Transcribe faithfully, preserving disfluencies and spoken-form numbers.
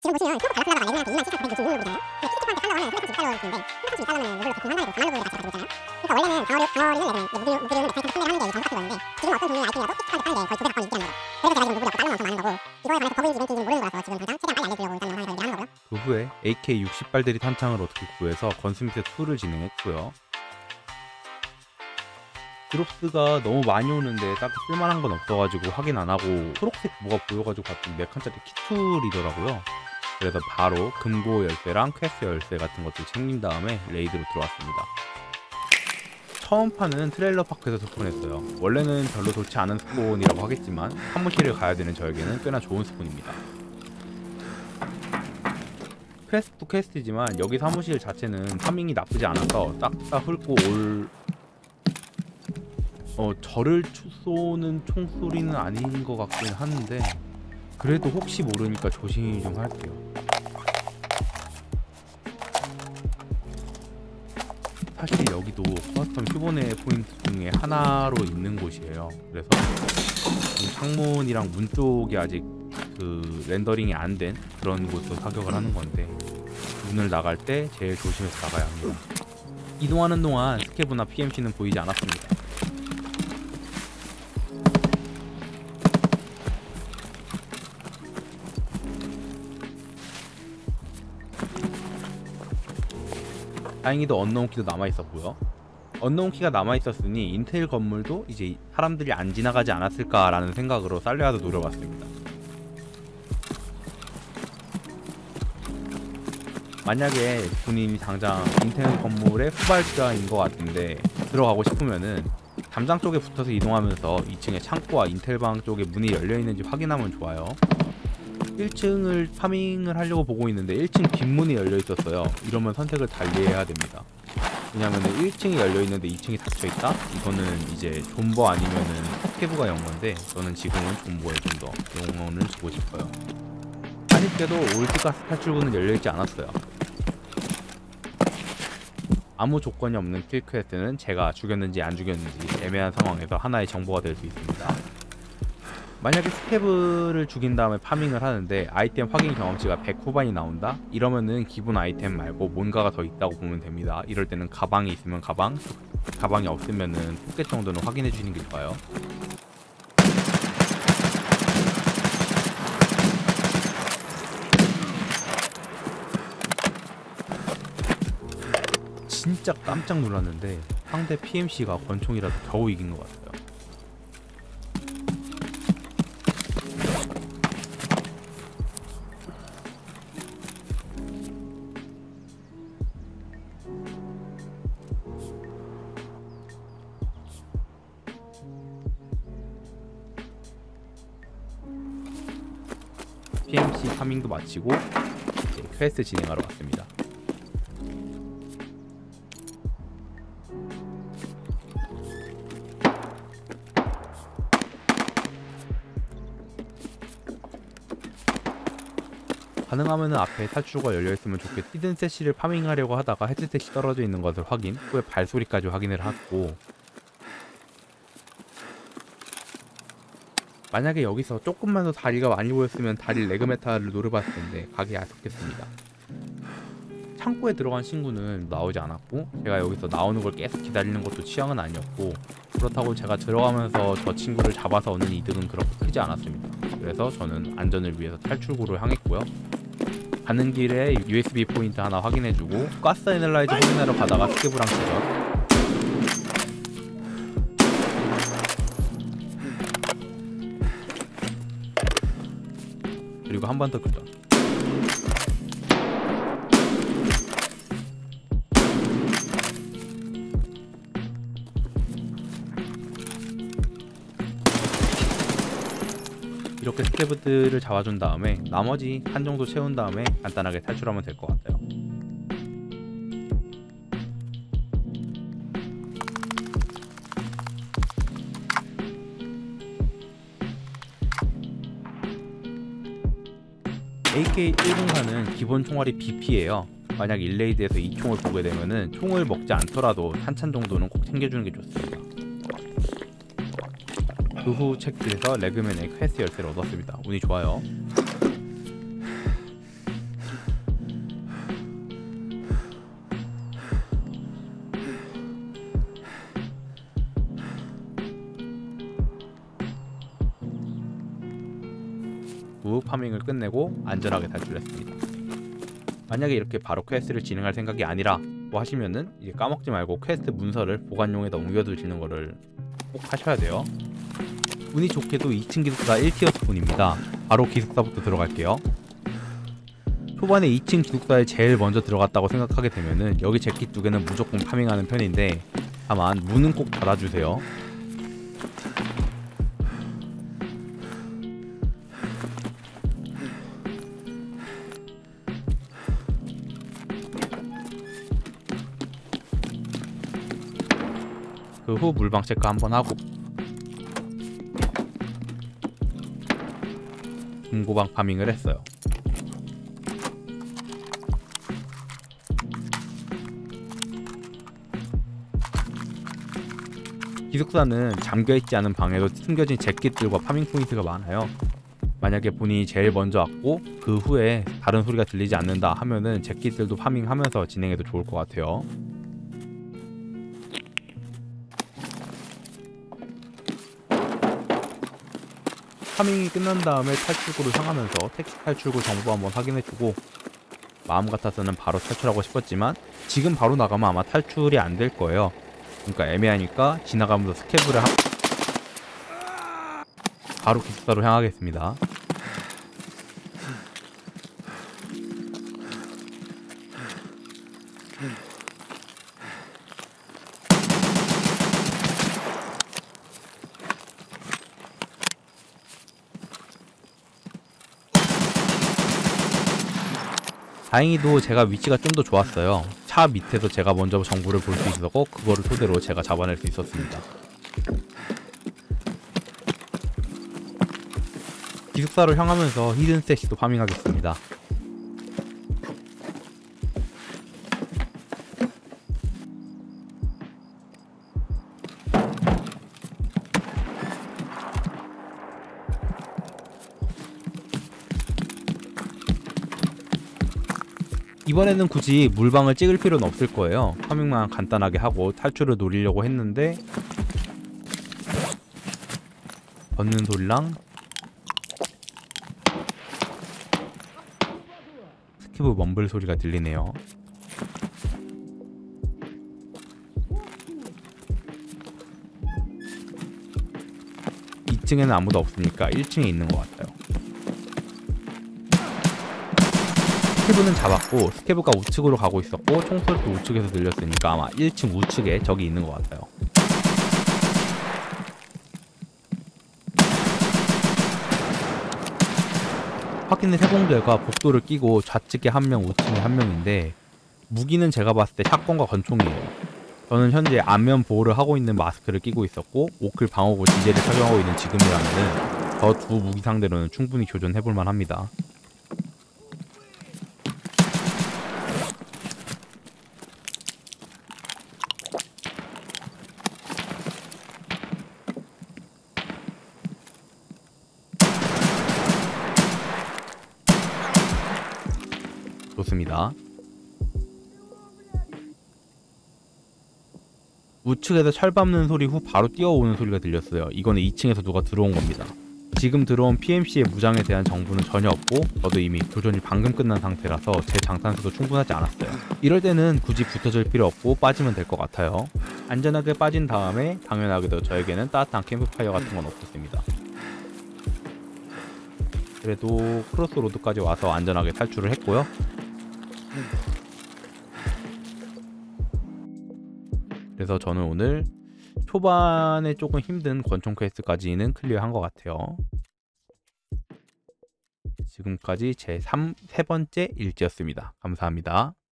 지금 보시면 트로프 달라플라가 레그한테 이만 칠천구백육십육 루블이잖아요. 근데 피지컬한테 팔려고 하면 삼백삼십이 달러거든요. 근데 삼백삼십이 달러는 루블로 같이 갖다 줬잖아요. 그러니까 원래는 방어력, 방어력은 레그는 무기를 메카닉을 판매를 하는 게 정석 같은 거였는데 지금 어떤 종류의 아이템이라도 피지컬한테 파는 게 거의 두 배 가까이 있게 합니다. 그래서 제가 지금 루블이 없고 달러만큼 많은 거고 이거에 관해서 버그인지 이벤트인지 모르는 거라서 지금 당장 최대한 빨리 알려드리려고 일단 영상에서 얘기하는 거고요. 그 후에 에이케이 육십 발들이 탄창을 어떻게 구해서 건스미트 투를 진행했고요. 드롭스가 너무 많이 오는데 딱히 쓸만한 건 없어가지고 확인 안 하고 초록색 뭐가 보여가지고 봤더니 네 칸짜리 키툴이더라고요. 그래서 바로 금고 열쇠랑 퀘스트 열쇠 같은 것들 챙긴 다음에 레이드로 들어왔습니다. 처음 판은 트레일러 파크에서 스폰했어요. 원래는 별로 좋지 않은 스폰이라고 하겠지만 사무실을 가야 되는 저에게는 꽤나 좋은 스폰입니다. 퀘스트도 퀘스트지만 여기 사무실 자체는 파밍이 나쁘지 않아서 싹 다 훑고 올 어, 저를 쏘는 총소리는 아닌 것 같긴 한데 그래도 혹시 모르니까 조심히 좀 할게요. 사실 여기도 커스텀 휴보네 포인트 중에 하나로 있는 곳이에요. 그래서 창문이랑 문 쪽이 아직 그 렌더링이 안 된 그런 곳으로 사격을 하는 건데 문을 나갈 때 제일 조심해서 나가야 합니다. 이동하는 동안 스케브나 피엠씨는 보이지 않았습니다. 다행히도 언노운 키도 남아있었고요. 언노운 키가 남아있었으니 인텔 건물도 이제 사람들이 안 지나가지 않았을까라는 생각으로 살레아도 노려봤습니다. 만약에 본인이 당장 인텔 건물의 후발주자인 것 같은데 들어가고 싶으면은 담장 쪽에 붙어서 이동하면서 이 층의 창고와 인텔방 쪽에 문이 열려있는지 확인하면 좋아요. 일 층을 파밍을 하려고 보고 있는데 일 층 뒷문이 열려있었어요. 이러면 선택을 달리해야 됩니다. 왜냐면은 일 층이 열려있는데 이 층이 닫혀있다? 이거는 이제 존버 아니면은 스케브가 연 건데 저는 지금은 존버에 좀 더 용어를 주고 싶어요. 아쉽게도 올드가스 탈출구는 열려있지 않았어요. 아무 조건이 없는 킬 퀘스트는 제가 죽였는지 안 죽였는지 애매한 상황에서 하나의 정보가 될 수 있습니다. 만약에 스케브를 죽인 다음에 파밍을 하는데 아이템 확인 경험치가 백 후반이 나온다? 이러면은 기본 아이템 말고 뭔가가 더 있다고 보면 됩니다. 이럴 때는 가방이 있으면 가방, 가방이 없으면은 포켓 정도는 확인해 주시는 게 좋아요. 진짜 깜짝 놀랐는데 상대 피엠씨가 권총이라서 겨우 이긴 것 같아요. 피엠씨 파밍도 마치고 이제 퀘스트 진행하러 왔습니다. 가능하면 앞에 탈출구가 열려있으면 좋겠 히든 세시를 파밍하려고 하다가 헤드셋이 떨어져 있는 것을 확인, 후에 발소리까지 확인을 하고 만약에 여기서 조금만 더 다리가 많이 보였으면 다리 레그메타를 노려봤을 텐데 가기 아쉽겠습니다. 창고에 들어간 친구는 나오지 않았고 제가 여기서 나오는 걸 계속 기다리는 것도 취향은 아니었고 그렇다고 제가 들어가면서 저 친구를 잡아서 얻는 이득은 그렇게 크지 않았습니다. 그래서 저는 안전을 위해서 탈출구를 향했고요. 가는 길에 유에스비 포인트 하나 확인해주고 가스 애널라이저 확인하러 가다가 스케브랑 기절. 그리고 한 번 더 교전. 이렇게 스케브들을 잡아준 다음에 나머지 칸 정도 채운 다음에 간단하게 탈출하면 될 것 같아요. 에이케이 백사는 기본 총알이 비피예요. 만약 일 레이드에서 이 총을 보게 되면은 총을 먹지 않더라도 한 찬 정도는 꼭 챙겨주는 게 좋습니다. 그 후 체크해서 레그맨의 퀘스트 열쇠를 얻었습니다. 운이 좋아요. 파밍을 끝내고 안전하게 탈출했습니다. 만약에 이렇게 바로 퀘스트를 진행할 생각이 아니라 뭐 하시면은 이제 까먹지 말고 퀘스트 문서를 보관용에다 옮겨두시는 거를 꼭 하셔야 돼요. 운이 좋게도 이 층 기숙사 일 티어 스폰입니다. 바로 기숙사부터 들어갈게요. 초반에 이 층 기숙사에 제일 먼저 들어갔다고 생각하게 되면은 여기 재킷 두 개는 무조건 파밍하는 편인데, 다만 문은 꼭 닫아주세요. 그 후 물방 체크 한번 하고 금고방 파밍을 했어요. 기숙사는 잠겨있지 않은 방에도 숨겨진 재킷들과 파밍 포인트가 많아요. 만약에 본인이 제일 먼저 왔고 그 후에 다른 소리가 들리지 않는다 하면은 재킷들도 파밍하면서 진행해도 좋을 것 같아요. 파밍이 끝난 다음에 탈출구를 향하면서 택시 탈출구 정보 한번 확인해주고, 마음 같아서는 바로 탈출하고 싶었지만 지금 바로 나가면 아마 탈출이 안 될 거예요. 그러니까 애매하니까 지나가면서 스케브를 하... 바로 기숙사로 향하겠습니다. 다행히도 제가 위치가 좀 더 좋았어요. 차 밑에서 제가 먼저 정보를 볼 수 있었고 그거를 토대로 제가 잡아낼 수 있었습니다. 기숙사로 향하면서 히든 스태시도 파밍하겠습니다. 이번에는 굳이 물방을 찍을 필요는 없을 거예요. 파밍만 간단하게 하고 탈출을 노리려고 했는데 걷는 소리랑 스키브 멈블 소리가 들리네요. 이 층에는 아무도 없으니까 일 층에 있는 것 같아요. 스케브는 잡았고 스케브가 우측으로 가고 있었고 총소리도 우측에서 들렸으니까 아마 일 층 우측에 적이 있는 것 같아요. 확인을 해본 결과 복도를 끼고 좌측에 한 명, 우측에 한 명인데 무기는 제가 봤을 때 샷건과 권총이에요. 저는 현재 안면 보호를 하고 있는 마스크를 끼고 있었고 오클 방어구 지제를 착용하고 있는 지금이라면은 저 두 무기 상대로는 충분히 교전해볼만 합니다. 좋습니다. 우측에서 철 밟는 소리 후 바로 뛰어오는 소리가 들렸어요. 이거는 이 층에서 누가 들어온 겁니다. 지금 들어온 피엠씨의 무장에 대한 정보는 전혀 없고 저도 이미 교전이 방금 끝난 상태라서 제 장탄수도 충분하지 않았어요. 이럴 때는 굳이 붙어줄 필요 없고 빠지면 될 것 같아요. 안전하게 빠진 다음에 당연하게도 저에게는 따뜻한 캠프파이어 같은 건 없었습니다. 그래도 크로스로드까지 와서 안전하게 탈출을 했고요. 그래서 저는 오늘 초반에 조금 힘든 권총 퀘스트까지는 클리어한 것 같아요. 지금까지 제 세 번째 일지였습니다. 감사합니다.